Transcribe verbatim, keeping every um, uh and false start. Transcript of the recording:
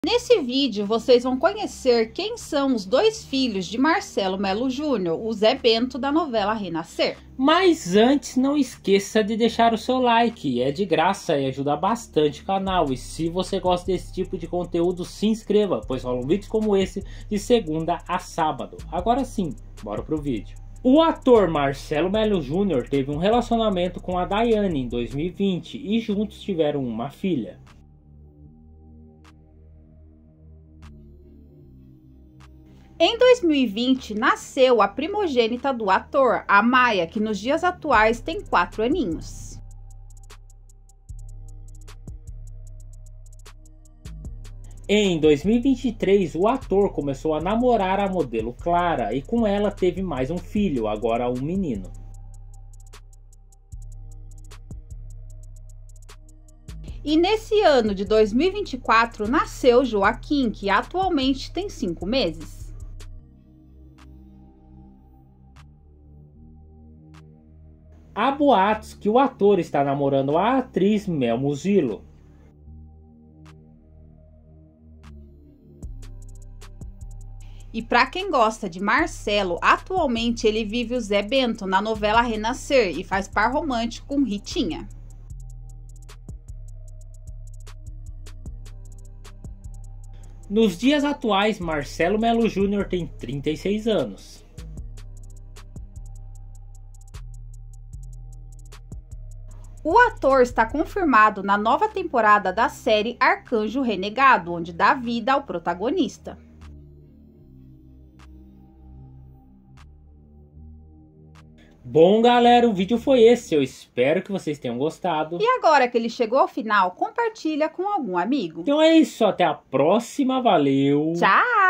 Nesse vídeo vocês vão conhecer quem são os dois filhos de Marcelo Melo Júnior, o Zé Bento da novela Renascer. Mas antes não esqueça de deixar o seu like, é de graça e ajuda bastante o canal. E se você gosta desse tipo de conteúdo, se inscreva, pois rolam vídeos como esse de segunda a sábado. Agora sim, bora pro vídeo. O ator Marcelo Melo Júnior teve um relacionamento com a Daiane em dois mil e vinte e juntos tiveram uma filha. Em dois mil e vinte, nasceu a primogênita do ator, a Maia, que nos dias atuais tem quatro aninhos. Em dois mil e vinte e três, o ator começou a namorar a modelo Clara e com ela teve mais um filho, agora um menino. E nesse ano de dois mil e vinte e quatro, nasceu Joaquim, que atualmente tem cinco meses. Há boatos que o ator está namorando a atriz Mel Muzilo. E para quem gosta de Marcelo, atualmente ele vive o Zé Bento na novela Renascer e faz par romântico com Ritinha. Nos dias atuais, Marcelo Melo Júnior tem trinta e seis anos. O ator está confirmado na nova temporada da série Arcanjo Renegado, onde dá vida ao protagonista. Bom, galera, o vídeo foi esse. Eu espero que vocês tenham gostado. E agora que ele chegou ao final, compartilha com algum amigo. Então é isso, até a próxima. Valeu! Tchau!